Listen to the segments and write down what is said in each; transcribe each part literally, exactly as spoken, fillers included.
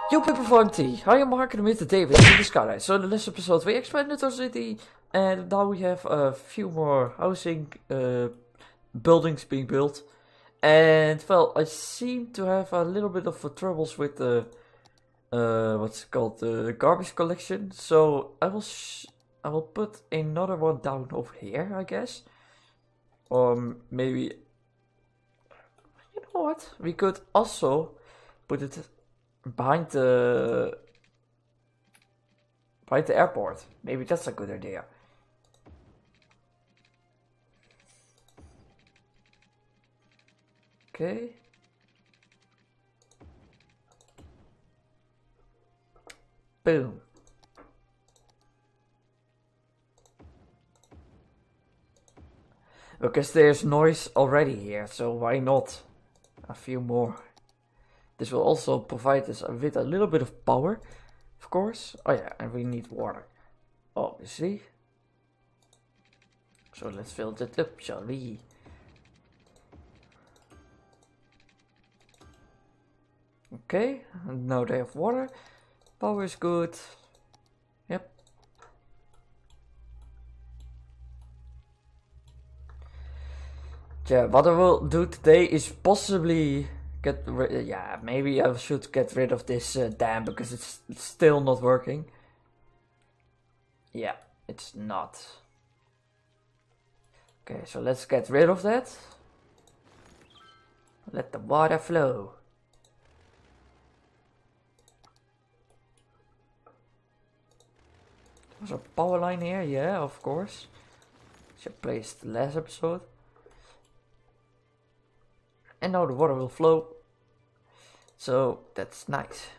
Yo people from T, hi, I'm Mark and I'm here today with the Skyline. So in the last episode we expanded our city and now we have a few more housing uh, buildings being built. And well, I seem to have a little bit of uh, troubles with the uh, what's it called, the garbage collection. So I will sh I will put another one down over here, I guess. Or maybe, you know what? We could also put it behind the behind the airport. Maybe that's a good idea. Okay. Boom. Because there's noise already here, so why not a few more? This will also provide us with a little bit of power, of course. Oh yeah, and we need water, obviously. So let's fill that up, shall we? Okay, and now they have water. Power is good. Yep. Yeah, what I will do today is possibly get rid. Yeah, maybe I should get rid of this uh, dam because it's, it's still not working. Yeah, it's not. Okay, so let's get rid of that. Let the water flow. There's a power line here, yeah, of course. Which I placed last episode. And now the water will flow. So that's nice.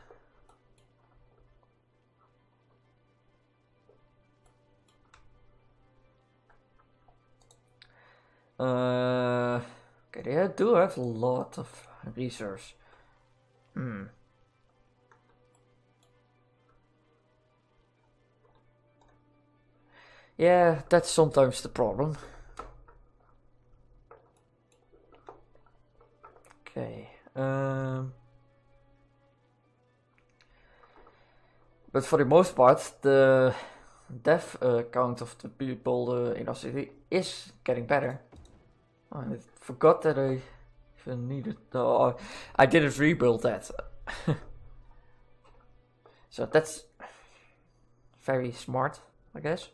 Uh, okay, they do have a lot of resource. Hmm. Yeah, that's sometimes the problem. Okay. Um. But for the most part, the death uh, count of the people uh, in our city is getting better. Oh, I forgot that I even needed. No, I didn't rebuild that. So that's very smart, I guess.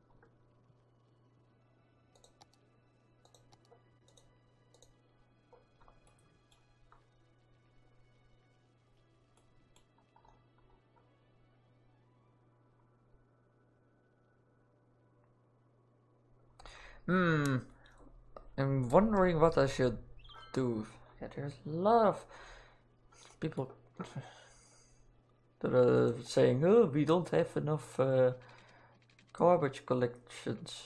Hmm. I'm wondering what I should do. Yeah, there's a lot of people that are saying, "Oh, we don't have enough uh, garbage collections."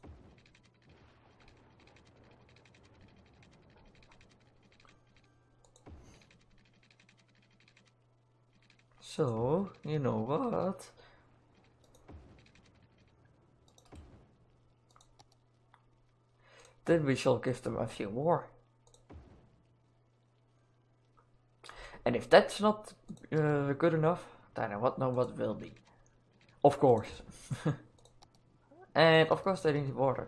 So, you know what? Then we shall give them a few more. And if that's not uh, good enough, then I don't know what will be. Of course. And of course they need water.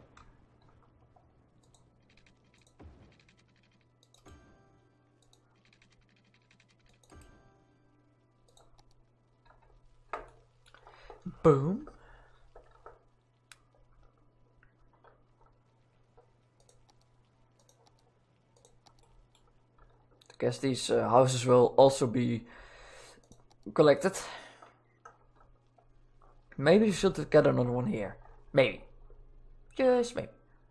Boom. I guess these uh, houses will also be collected. Maybe you should get another one here. Maybe. Just maybe.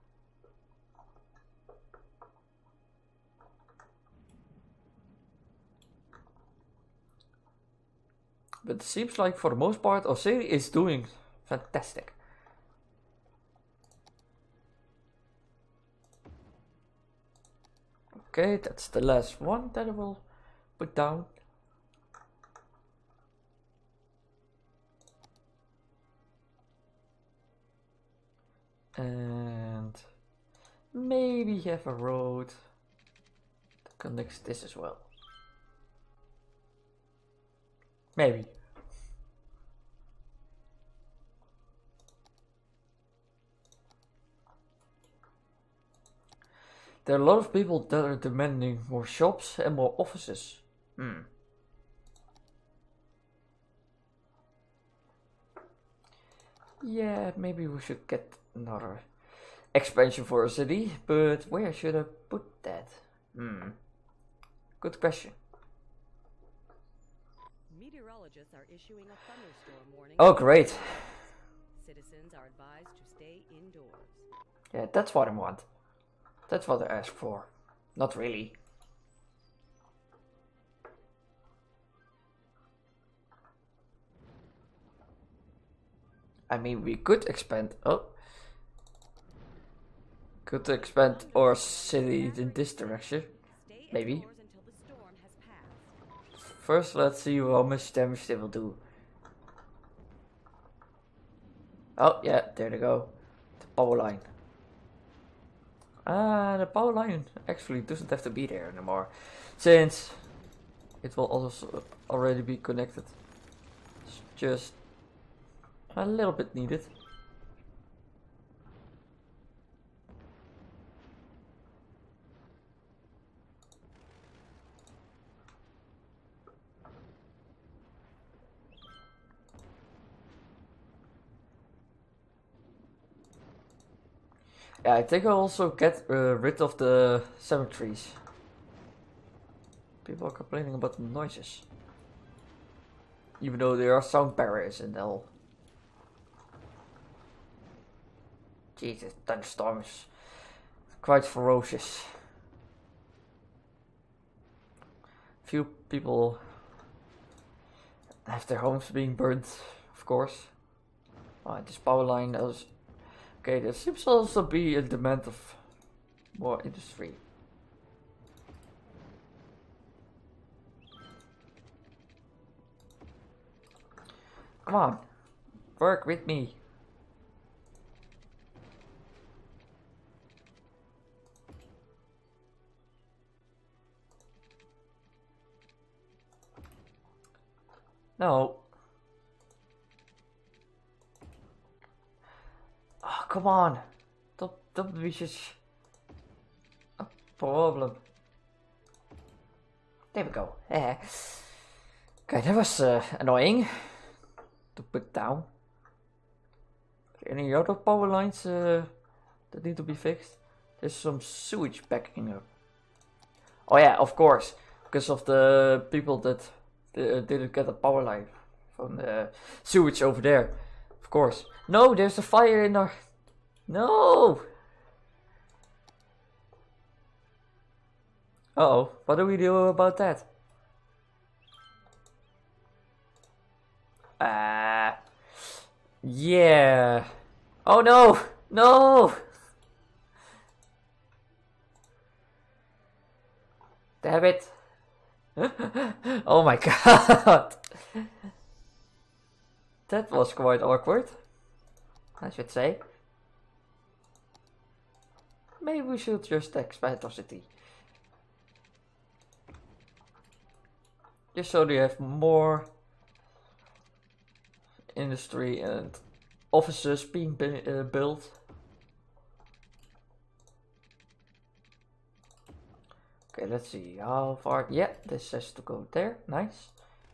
But it seems like for the most part our city is doing fantastic. Okay, that's the last one that I will put down. And maybe have a road that connects this as well. Maybe. There are a lot of people that are demanding more shops and more offices. Hmm. Yeah, maybe we should get another expansion for a city, but where should I put that? Hmm. Good question. Meteorologists are issuing a thunderstorm warning. Oh, great. Citizens are advised to stay indoors. Yeah, that's what I want. That's what I asked for. Not really. I mean, we could expand. Oh. Could expand our city in this direction. Maybe. First, let's see how much damage they will do. Oh, yeah, there they go. The power line. Ah, the power line actually doesn't have to be there anymore, since it will also already be connected. It's just a little bit needed. Yeah, I think I'll also get uh, rid of the cemeteries. People are complaining about the noises. Even though there are sound barriers in L. Jesus, thunderstorms. Quite ferocious. Few people have their homes being burnt, of course. Oh, this power line is... Okay, there seems to also be a demand of more industry. Come on, work with me. No. Oh, come on. Don't, don't be just a problem. There we go. Eh. Okay, that was uh, annoying to put down. Any other power lines uh, that need to be fixed? There's some sewage backing up. Oh yeah, of course. Because of the people that uh, didn't get a power line from the sewage over there. Of course. No, there's a fire in our... No! Uh-oh, what do we do about that? Ah... Uh, yeah... Oh no! No! Damn it! Oh my god! That was quite awkward, I should say. Maybe we should just expand our city. Just so they have more industry and offices being bu uh, built. Okay, let's see how far. Yeah, this has to go there. Nice.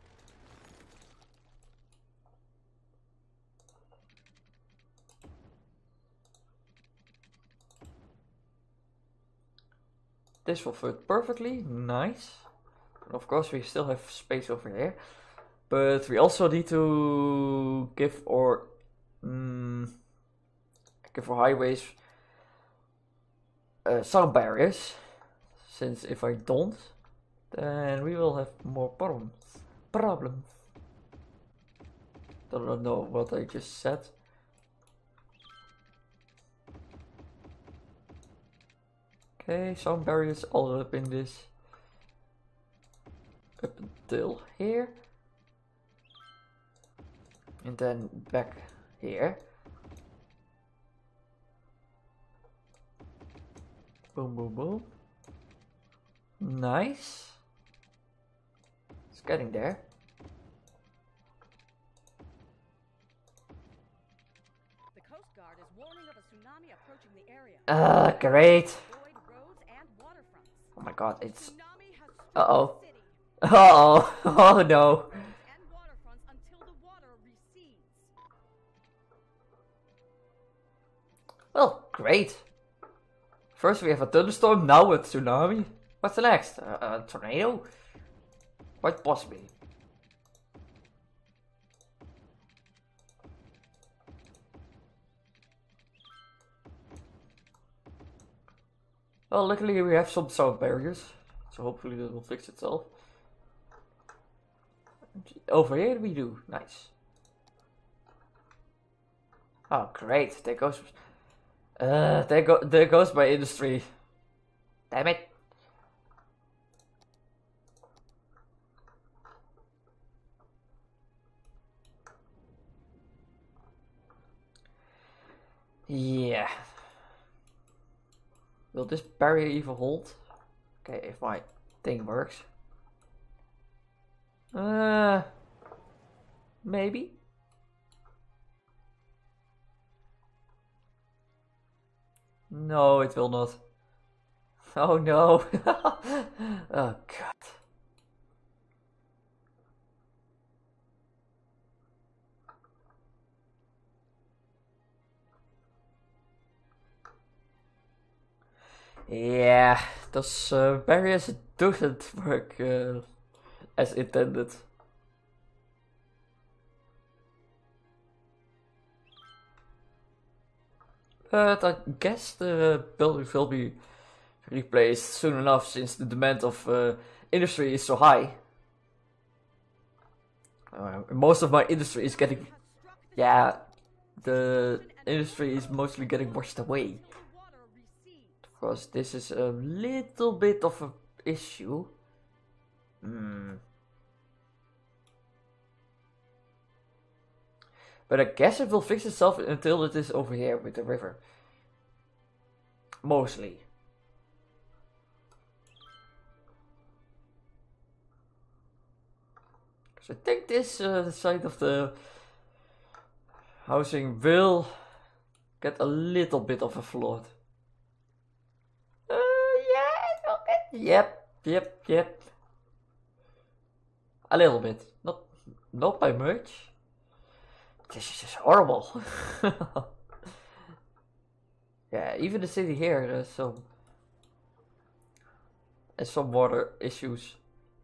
This will fit perfectly. Nice. And of course, we still have space over here. But we also need to give our mm, give our highways uh, sound barriers. Since if I don't, then we will have more problems. Problems. Don't know what I just said. Okay, sound barriers all up in this. Up until here. And then back here. Boom, boom, boom. Nice. It's getting there. Uh, great. Avoid roads and waterfronts. Oh my god, it's... Tsunami has struck Uh-oh. the city. Uh-oh. Oh no. Roads and waterfronts until the water recedes. Well, great. First we have a thunderstorm, now a tsunami. What's the next? Uh, a tornado? Quite possibly. Well, luckily we have some sound barriers, so hopefully that will fix itself. Over here we do. Nice. Oh, great. There goes... Uh, there, go there goes my industry. Damn it. Yeah. Will this barrier even hold? Okay, if my thing works. Uh, maybe. No, it will not. Oh no. Oh god. Yeah, those uh, barriers doesn't work uh, as intended. But I guess the buildings will be replaced soon enough since the demand of uh, industry is so high. Uh, most of my industry is getting... Yeah, the industry is mostly getting washed away. Of course, this is a little bit of an issue. Hmm. But I guess it will fix itself until it is over here with the river. Mostly. So I think this uh, side of the housing will get a little bit of a flood. Uh, yeah, it will get... Yep, yep, yep. A little bit. Not, not by much. This is just horrible. Yeah, even the city here has some has some water issues.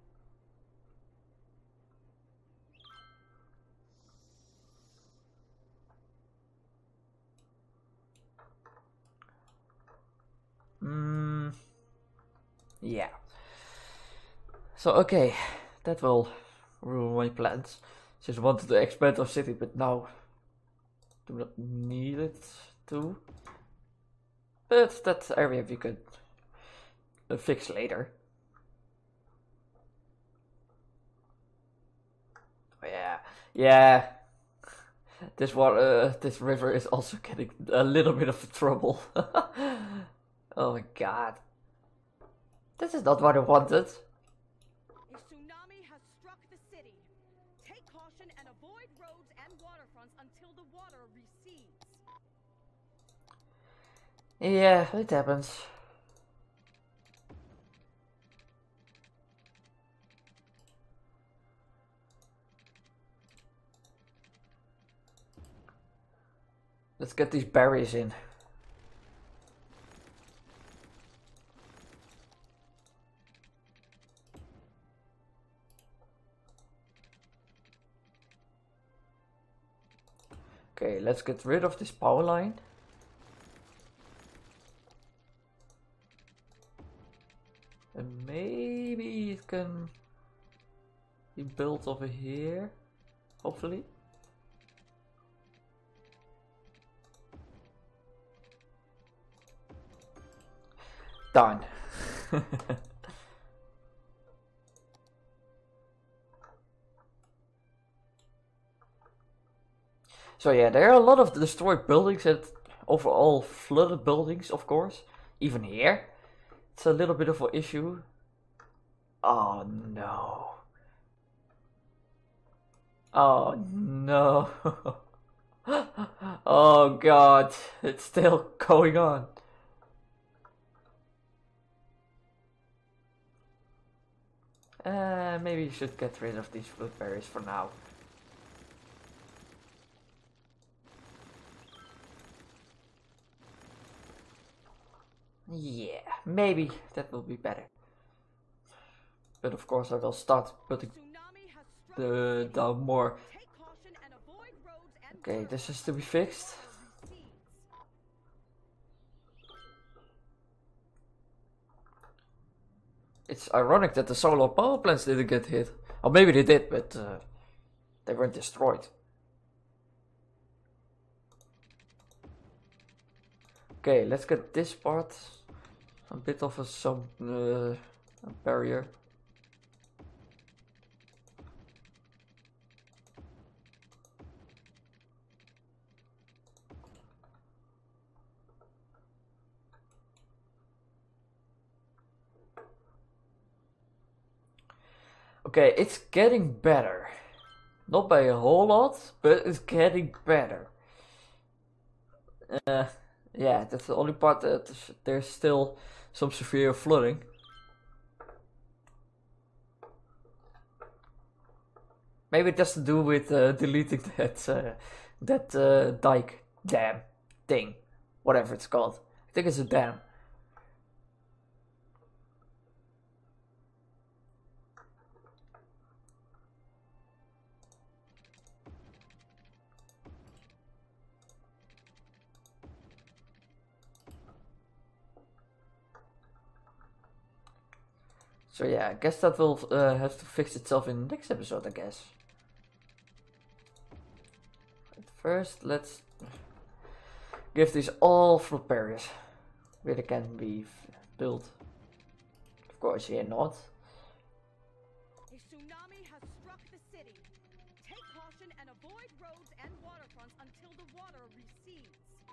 Hmm. Yeah. So okay, that will ruin my plans. Just wanted to expand our city, but now do not need it to. But that area we could uh, fix later. Oh, yeah, yeah. This water, uh, this river is also getting a little bit of trouble. Oh my god, this is not what I wanted. A tsunami has struck the city. Take caution and avoid roads and waterfronts until the water recedes. Yeah, it happens. Let's get these barriers in. Okay, let's get rid of this power line. And maybe it can be built over here, hopefully. Done. So yeah, there are a lot of destroyed buildings and overall flooded buildings, of course. Even here. It's a little bit of an issue. Oh no. Oh no. Oh god, it's still going on. Uh, maybe you should get rid of these flood barriers for now. Yeah, maybe that will be better. But of course I will start putting the down more. Okay, this is to be fixed. It's ironic that the solar power plants didn't get hit. Or maybe they did, but uh, they weren't destroyed. Okay, let's get this part. A bit of a some uh, a barrier. Okay, it's getting better. Not by a whole lot, but it's getting better. Uh, yeah, that's the only part that there's still some severe flooding. Maybe it has to do with uh, deleting that uh, that uh, dike dam thing, whatever it's called. I think it's a dam. So yeah, I guess that will uh, have to fix itself in the next episode, I guess. But first, let's give these all flood barriers where they can be built. Of course, here not. A tsunami has struck the city. Take caution and avoid roads and waterfronts until the water recedes.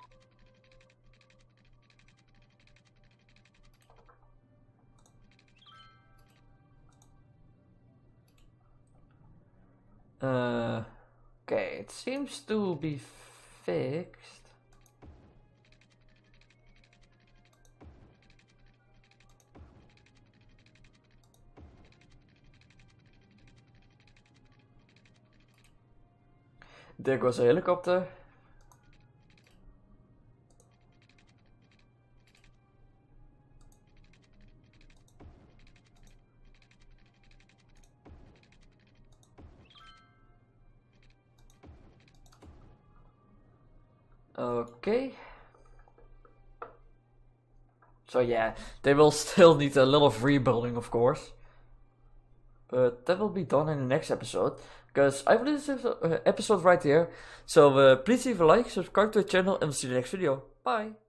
Uh, okay, it seems to be fixed. There goes a helicopter. Okay. So yeah, they will still need a lot of rebuilding, of course. But that will be done in the next episode. Because I have this episode right here. So uh, please leave a like, subscribe to the channel, and we'll see you in the next video. Bye.